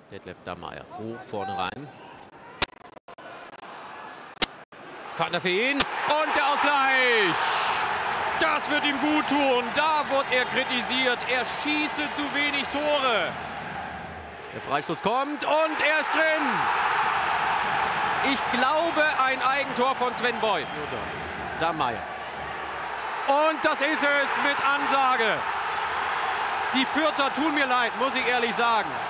Detlef Dammeier hoch vorne rein. Van der Veen und der Ausgleich. Das wird ihm gut tun. Da wird er kritisiert. Er schieße zu wenig Tore. Der Freistoß kommt und er ist drin. Ich glaube, ein Eigentor von Sven Beuth. Dammeier. Und das ist es mit Ansage. Die Fürther tun mir leid, muss ich ehrlich sagen.